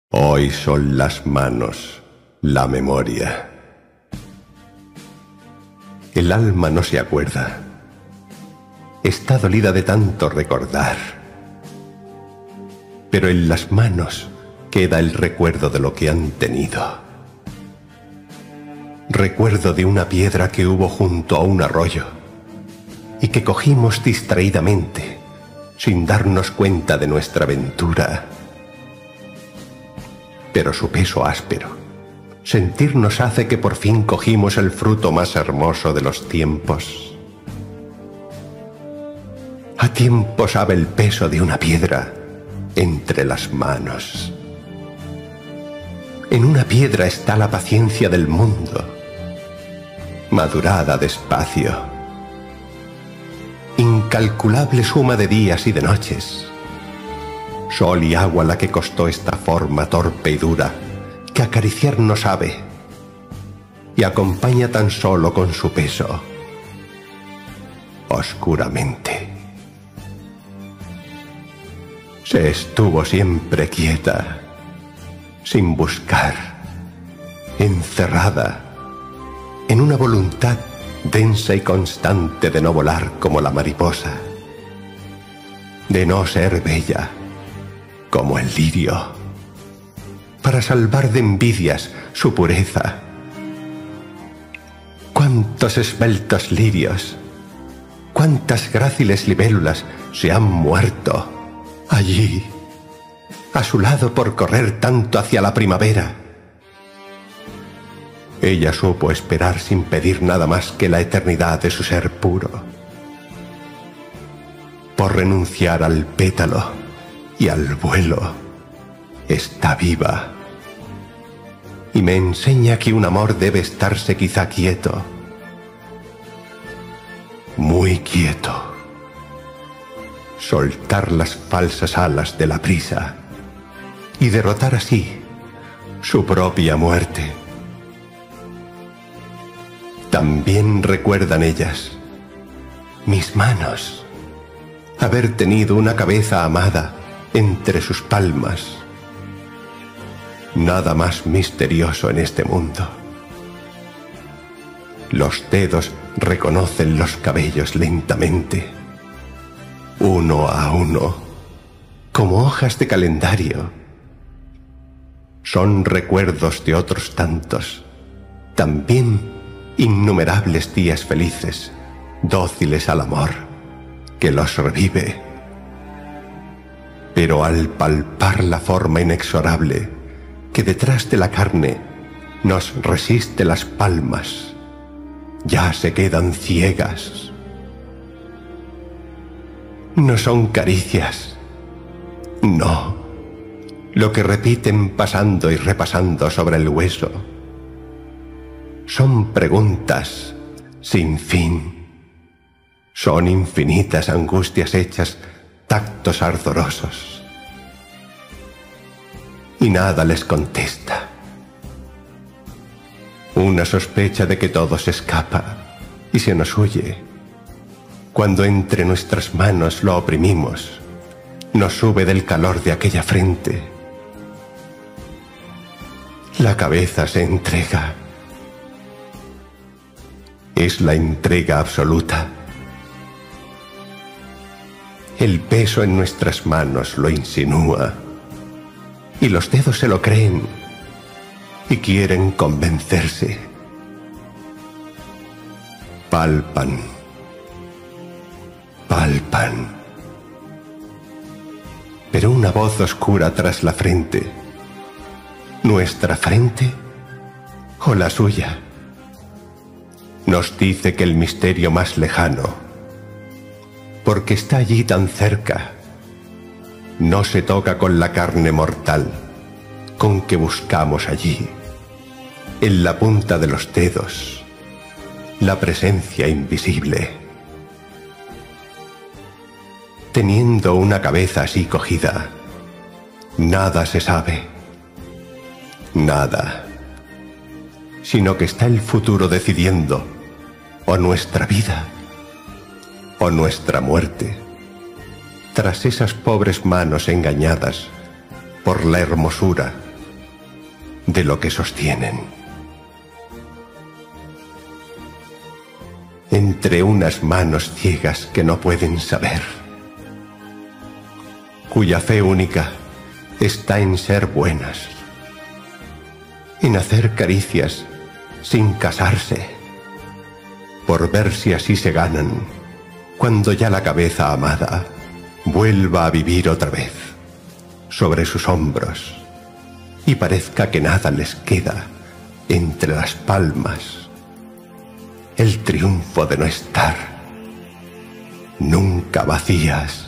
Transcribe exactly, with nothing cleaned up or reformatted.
Hoy son las manos, la memoria. El alma no se acuerda. Está dolida de tanto recordar. Pero en las manos queda el recuerdo de lo que han tenido. Recuerdo de una piedra que hubo junto a un arroyo y que cogimos distraídamente, sin darnos cuenta de nuestra aventura. Pero su peso áspero, sentirnos hace que por fin cogimos el fruto más hermoso de los tiempos. A tiempo sabe el peso de una piedra entre las manos. En una piedra está la paciencia del mundo, madurada despacio. Incalculable suma de días y de noches. Sol y agua la que costó esta forma torpe y dura, que acariciar no sabe, y acompaña tan solo con su peso, oscuramente. Se estuvo siempre quieta, sin buscar, encerrada, en una voluntad densa y constante de no volar como la mariposa, de no ser bella como el lirio, para salvar de envidias su pureza. Cuántos esbeltos lirios, cuántas gráciles libélulas se han muerto allí, a su lado por correr tanto hacia la primavera. Ella supo esperar sin pedir nada más que la eternidad de su ser puro, por renunciar al pétalo y al vuelo. Está viva y me enseña que un amor debe estarse quizá quieto, muy quieto, soltar las falsas alas de la prisa y derrotar así su propia muerte. También recuerdan ellas, mis manos, haber tenido una cabeza amada entre sus palmas. Nada más misterioso en este mundo. Los dedos reconocen los cabellos lentamente, uno a uno, como hojas de calendario. Son recuerdos de otros tantos, también innumerables días felices, dóciles al amor, que los revive. Pero al palpar la forma inexorable que detrás de la carne nos resiste las palmas, ya se quedan ciegas. No son caricias, no, lo que repiten pasando y repasando sobre el hueso. Son preguntas sin fin, son infinitas angustias hechas tactos ardorosos, y nada les contesta. Una sospecha de que todo se escapa y se nos huye. Cuando entre nuestras manos lo oprimimos, nos sube del calor de aquella frente. La cabeza se entrega. Es la entrega absoluta. El peso en nuestras manos lo insinúa, y los dedos se lo creen y quieren convencerse. Palpan, palpan. Pero una voz oscura tras la frente, nuestra frente o la suya, nos dice que el misterio más lejano, porque está allí tan cerca, no se toca con la carne mortal con que buscamos allí, en la punta de los dedos, la presencia invisible. Teniendo una cabeza así cogida, nada se sabe, nada, sino que está el futuro decidiendo o nuestra vida o nuestra muerte, tras esas pobres manos engañadas por la hermosura de lo que sostienen. Entre unas manos ciegas que no pueden saber, cuya fe única está en ser buenas, en hacer caricias sin casarse, por ver si así se ganan, cuando ya la cabeza amada vuelva a vivir otra vez sobre sus hombros y parezca que nada les queda entre las palmas, el triunfo de no estar nunca vacías.